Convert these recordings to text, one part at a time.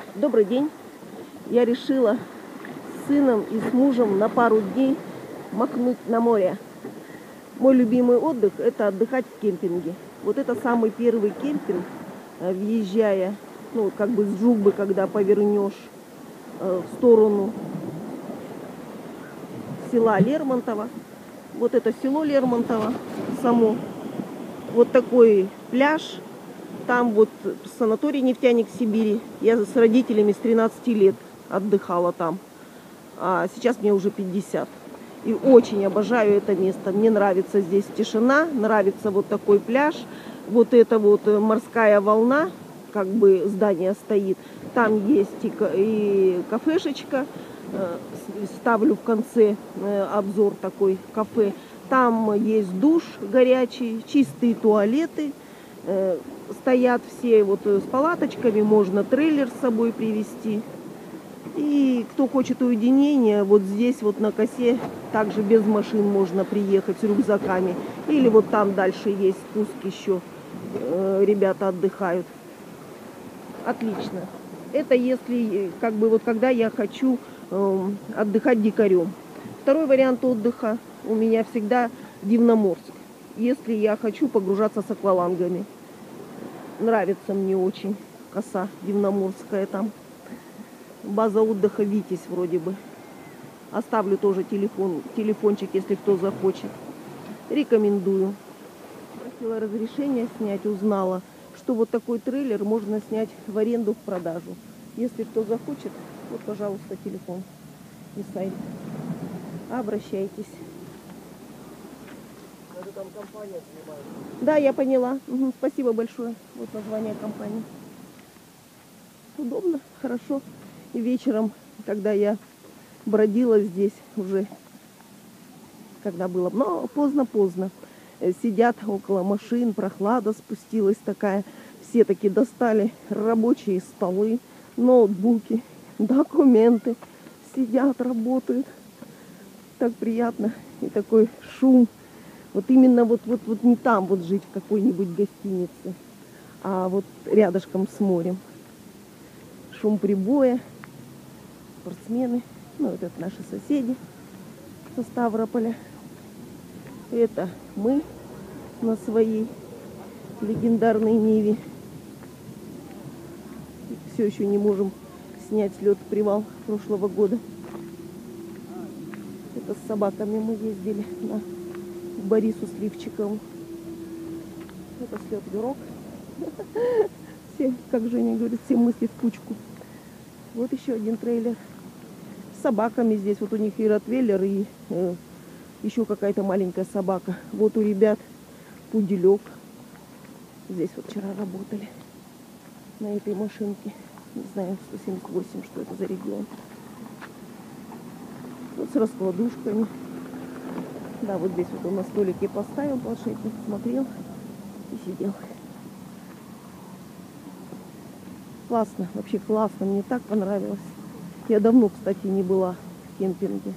Добрый день. Я решила с сыном и с мужем на пару дней махнуть на море. Мой любимый отдых – это отдыхать в кемпинге. Вот это самый первый кемпинг, въезжая, как бы с Джубы, когда повернешь в сторону села Лермонтово. Вот это село Лермонтово само. Вот такой пляж. Там вот санаторий «Нефтяник» в Сибири. Я с родителями с 13 лет отдыхала там. А сейчас мне уже 50. И очень обожаю это место. Мне нравится здесь тишина, нравится вот такой пляж. Вот эта вот морская волна, как бы здание стоит. Там есть и кафешечка. Ставлю в конце обзор такой кафе. Там есть душ горячий, чистые туалеты. Стоят все вот с палаточками, можно трейлер с собой привезти. И кто хочет уединения, вот здесь вот на косе также без машин можно приехать с рюкзаками. Или вот там дальше есть спуск еще, ребята отдыхают. Отлично. Это если, как бы, вот когда я хочу отдыхать дикарем. Второй вариант отдыха у меня всегда Дивноморск. Если я хочу погружаться с аквалангами. Нравится мне очень коса Дивноморская там. База отдыха Витязь вроде бы. Оставлю тоже телефончик, если кто захочет. Рекомендую. Просила разрешения снять, узнала, что вот такой трейлер можно снять в аренду, в продажу. Если кто захочет, вот, пожалуйста, телефон и сайт. Обращайтесь. Это там компания снимает. Да, я поняла. Угу, спасибо большое. Вот название компании. Удобно, хорошо. И вечером, когда я бродила здесь уже, когда было, но поздно-поздно, сидят около машин, прохлада спустилась такая. Все таки достали рабочие столы, ноутбуки, документы. Сидят, работают. Так приятно. И такой шум. Вот именно вот не там вот жить в какой-нибудь гостинице, а вот рядышком с морем. Шум прибоя, спортсмены, вот это наши соседи со Ставрополя. Это мы на своей легендарной Ниве. Все еще не можем снять слет-привал прошлого года. Это с собаками мы ездили на Борису Сливчикову. Это слет Юрок. Все, как Женя говорит, все мысли в кучку. Вот еще один трейлер. С собаками здесь. Вот у них и ротвейлер, и еще какая-то маленькая собака. Вот у ребят пуделек. Здесь вот вчера работали на этой машинке. Не знаю, 178, что это за регион. Вот с раскладушками. Да, вот здесь вот он на столике поставил планшетник, смотрел и сидел. Классно, вообще классно, мне так понравилось. Я давно, кстати, не была в кемпинге.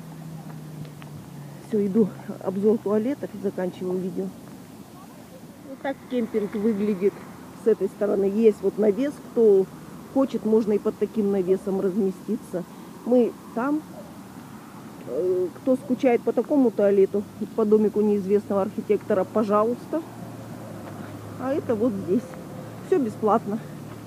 Все, иду обзор туалетов и заканчиваю видео. Вот так кемпинг выглядит с этой стороны. Есть вот навес, кто хочет, можно и под таким навесом разместиться. Мы там. Кто скучает по такому туалету, по домику неизвестного архитектора, пожалуйста. А это вот здесь. Все бесплатно.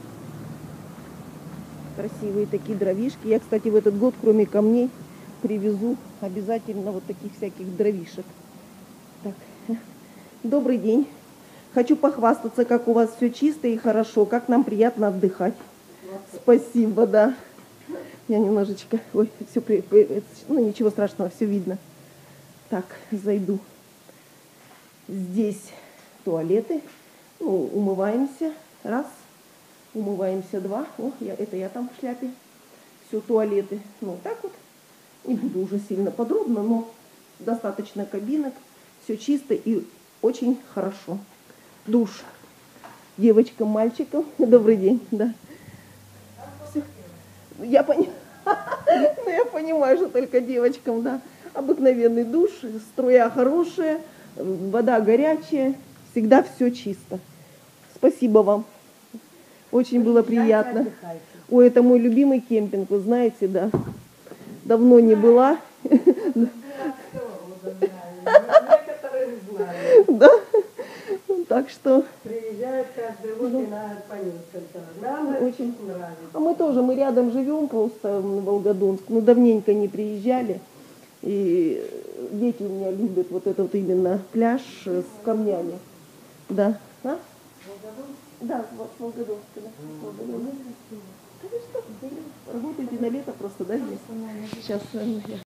Красивые такие дровишки. Я, кстати, в этот год, кроме камней, привезу обязательно вот таких всяких дровишек. Так. Добрый день. Хочу похвастаться, как у вас все чисто и хорошо, как нам приятно отдыхать. Спасибо, да. Я немножечко... Ой, все... Ну, ничего страшного, все видно. Так, зайду. Здесь туалеты. Ну, умываемся. Раз. Умываемся. Два. О, это я там в шляпе. Все, туалеты. Ну, так вот. Не буду уже сильно подробно, но достаточно кабинок. Все чисто и очень хорошо. Душ. Девочкам, мальчикам. Добрый день, да. Все. Я понимаю, что только девочкам, да. Обыкновенный душ, струя хорошая, вода горячая, всегда все чисто. Спасибо вам. Очень было приятно. Отдыхайте. Ой, это мой любимый кемпинг, вы знаете, да. Давно не была. Некоторые знают. Да. Так что Приезжают каждый год и надо по несколько. Нам Очень. очень нравится. а мы тоже, мы рядом живем просто в Волгодонск, но давненько не приезжали. И дети у меня любят вот этот вот именно пляж с камнями. Да. А? Да, вот Волгодонск, да. Волгодонск. Да вы что, работаете на лето просто, да, здесь? Сейчас